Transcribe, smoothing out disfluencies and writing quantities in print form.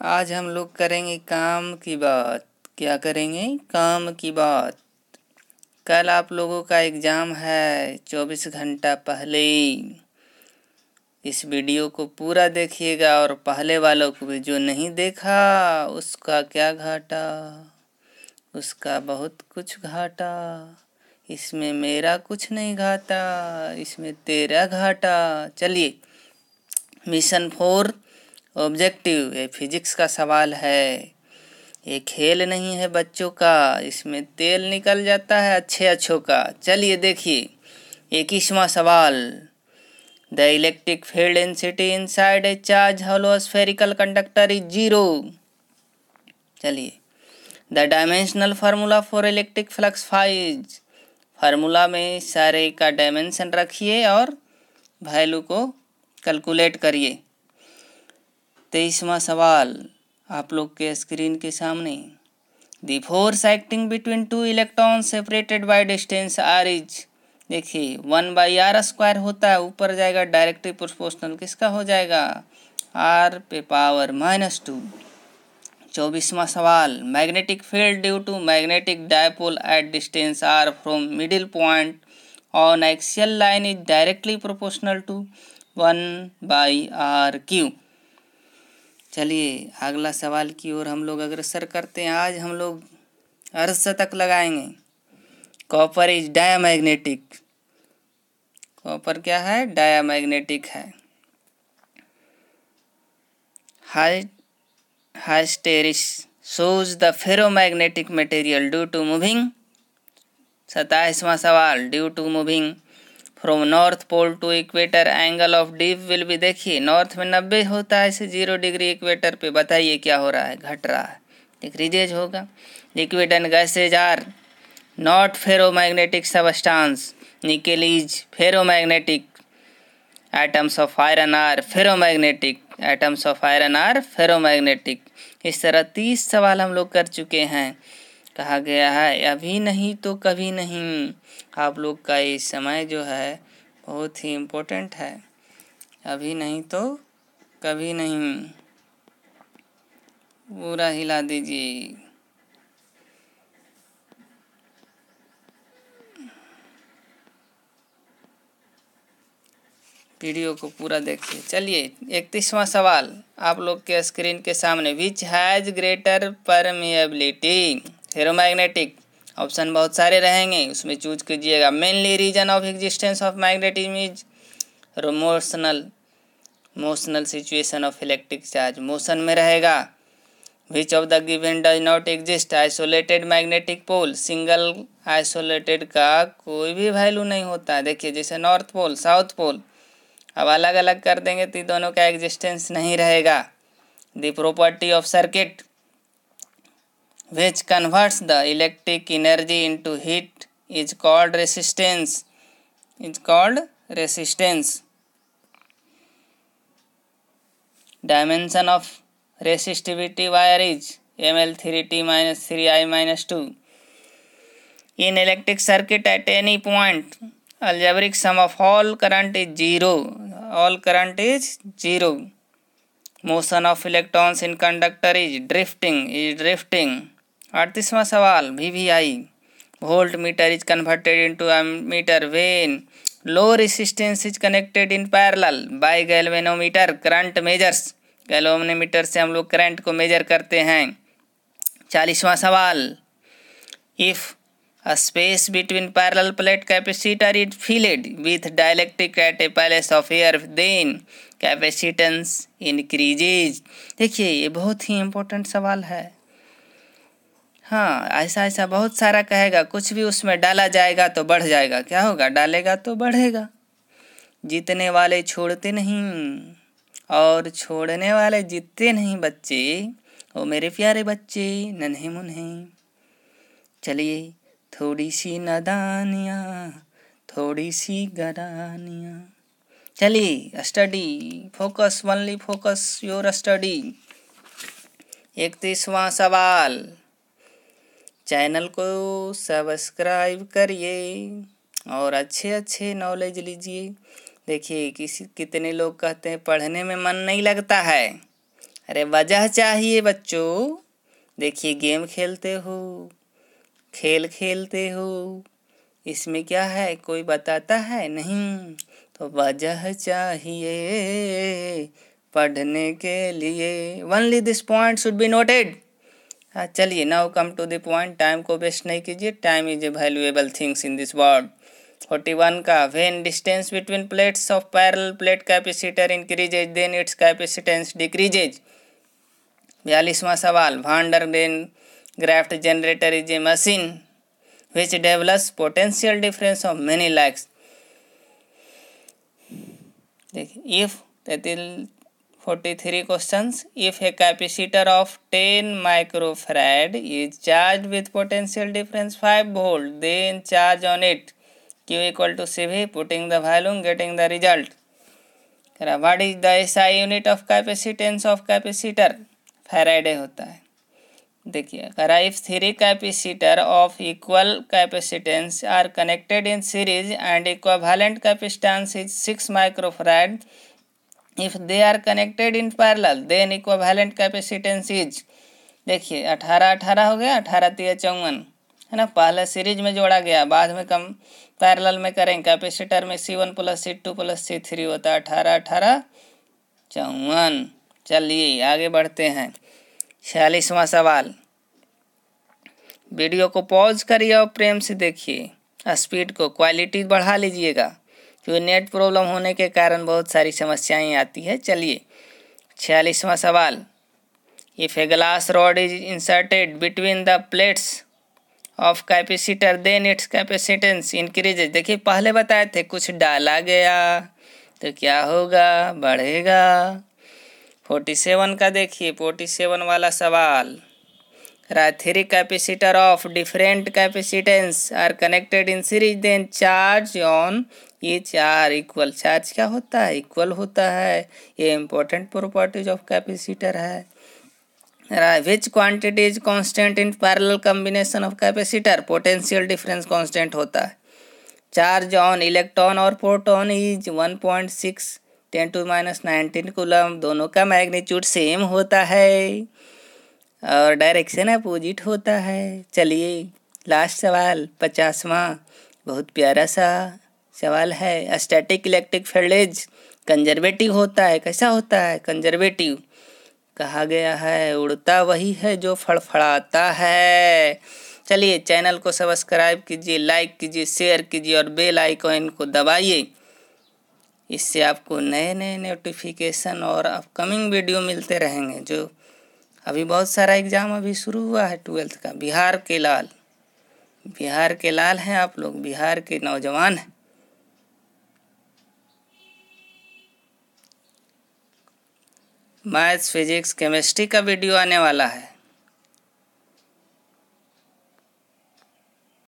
आज हम लोग करेंगे काम की बात। क्या करेंगे? काम की बात। कल आप लोगों का एग्ज़ाम है 24 घंटा पहले। इस वीडियो को पूरा देखिएगा और पहले वालों को भी, जो नहीं देखा उसका क्या घाटा, उसका बहुत कुछ घाटा। इसमें मेरा कुछ नहीं घाटा, इसमें तेरा घाटा। चलिए, मिशन 4 ऑब्जेक्टिव, ये फिजिक्स का सवाल है। ये खेल नहीं है बच्चों का, इसमें तेल निकल जाता है अच्छों का। चलिए देखिए 21वां सवाल। The electric field density inside a charge hollow spherical conductor is 0। चलिए, the dimensional formula for electric flux phi is. Formula में सारे का डायमेंशन रखिए और वैल्यू को कैलकुलेट करिए। 23वां सवाल आप लोग के स्क्रीन के सामने। The force acting between two electrons separated by distance r is. देखिए 1/r² होता है, ऊपर जाएगा डायरेक्टली प्रोपोर्शनल, किसका हो जाएगा? r पे पावर -2। 24वां सवाल। Magnetic field due to magnetic dipole at distance r from middle point on axial line is directly proportional to 1/r³। चलिए अगला सवाल की ओर हम लोग अग्रसर करते हैं। आज हम लोग अर्धशतक लगाएंगे। Copper is diamagnetic. कॉपर क्या है? डायामैग्नेटिक है। हाइस्टेरिस shows the ferromagnetic material due to moving। 27वां सवाल। Due to moving from north pole to equator angle of dip will भी। देखिए नॉर्थ में 90 होता है, इसे 0 डिग्री इक्वेटर पे। बताइए क्या हो रहा है? घट रहा है, डिक्रीजेज होगा। Liquid and gases are not ferromagnetic substance. Nickel is ferromagnetic. Atoms of iron are ferromagnetic. Atoms of iron are ferromagnetic. इस तरह 30 सवाल हम लोग कर चुके हैं। कहा गया है अभी नहीं तो कभी नहीं। आप लोग का ये समय जो है बहुत ही इम्पोर्टेंट है। अभी नहीं तो कभी नहीं। पूरा हिला दीजिए। वीडियो को पूरा देखिए। चलिए 31वां सवाल आप लोग के स्क्रीन के सामने। Which has greater permeability? Ferromagnetic. Option बहुत सारे रहेंगे, उसमें चूज कीजिएगा। Mainly reason of existence of magnetism is motional situation of electric charge. Motion में रहेगा। Which of the given does not exist isolated magnetic pole. Single isolated का कोई भी वैल्यू नहीं होता है। देखिए जैसे नॉर्थ पोल, साउथ पोल, अब अलग अलग कर देंगे तो दोनों का एग्जिस्टेंस नहीं रहेगा। The property of circuit which converts the electric energy into heat is called resistance. Dimension of resistivity wire is ml3t-3i-2। In electric circuit at any point algebraic sum of all current is 0. All current is 0. Motion of electrons in conductor is drifting. 38वां सवाल। VVI volt meter is converted into ammeter when low resistance is connected in parallel by galvanometer. Current measures। galvanometer से हम लोग current को major करते हैं। 40वां सवाल। If a space between parallel plate capacitor is filled with dielectric at a palace of air, then capacitance increases। देखिए ये बहुत ही इम्पोर्टेंट सवाल है। हाँ, ऐसा बहुत सारा कहेगा, कुछ भी उसमें डाला जाएगा तो बढ़ जाएगा। क्या होगा? डालेगा तो बढ़ेगा। जीतने वाले छोड़ते नहीं और छोड़ने वाले जीतते नहीं बच्चे। ओ मेरे प्यारे बच्चे नन्हे मुन्हे। चलिए थोड़ी सी नादानियाँ, थोड़ी सी गरानियाँ। चलिए study, focus, only focus your study. 31वां सवाल। चैनल को सब्सक्राइब करिए और अच्छे नॉलेज लीजिए। देखिए कितने लोग कहते हैं पढ़ने में मन नहीं लगता है। अरे वजह चाहिए बच्चों। देखिए गेम खेलते हो, खेल खेलते हो, इसमें क्या है कोई बताता है नहीं, तो वजह चाहिए पढ़ने के लिए। Only this point should be noted. हाँ चलिए, now come to the point. Time को वेस्ट नहीं कीजिए, time is a valuable things in this world. 41 का, when distance between plates of parallel plate capacitor increases then its capacitance decreases. 42वां सवाल, Van de Graaff generator is a machine which develops potential difference of many lakhs। देखिए, if that is 43 questions, if a capacitor of 10 microfarad is charged with potential difference 5 volt, then charge on it Q equal to CV, putting the value, getting the result। what is the SI unit of capacitance of capacitor? Faraday होता है। देखिए, if 3 capacitor of equal capacitance are connected in series and equivalent capacitance is 6 microfarad, if they are connected in parallel then equivalent capacitance is. देखिए 18 हो गया, 18×3 = 54 है ना। पहले series में जोड़ा गया, बाद में कम पैरेलल में करेंगे। कैपेसिटर में C1 + C2 + C3 होता है 18×18 = 54। चलिए आगे बढ़ते हैं। 46वां सवाल। वीडियो को पॉज करिए और प्रेम से देखिए, स्पीड को क्वालिटी बढ़ा लीजिएगा, क्योंकि नेट प्रॉब्लम होने के कारण बहुत सारी समस्याएं आती है। चलिए 46वां सवाल। If a glass rod is inserted between the plates of capacitor then its capacitance increases. देखिए पहले बताए थे कुछ डाला गया तो क्या होगा, बढ़ेगा। 47 का देखिए, 47 वाला सवाल। 3 capacitor of different capacitance are connected in series then charge on each are equal. Charge क्या होता है, इक्वल होता है। ये इंपॉर्टेंट प्रॉपर्टीज ऑफ कैपेसिटर है। Which quantity is constant in parallel combination of capacitor? Potential difference constant होता है। Charge on electron और प्रोटॉन इज 1.6 × 10⁻19 कूलम। दोनों का मैग्नीट्यूड सेम होता है और डायरेक्शन अपोजिट होता है। चलिए लास्ट सवाल 50वां, बहुत प्यारा सा सवाल है। Static electric field is conservative होता है। कैसा होता है, कंजर्वेटिव। कहा गया है उड़ता वही है जो फड़फड़ाता है। चलिए चैनल को सब्सक्राइब कीजिए, लाइक कीजिए, शेयर कीजिए और बेल आइकन को दबाइए। इससे आपको नए नए नोटिफिकेशन और अपकमिंग वीडियो मिलते रहेंगे। जो अभी बहुत सारा एग्ज़ाम अभी शुरू हुआ है 12th का। बिहार के लाल, बिहार के लाल हैं आप लोग, बिहार के नौजवान हैं। मैथ्स, फिजिक्स, केमिस्ट्री का वीडियो आने वाला है।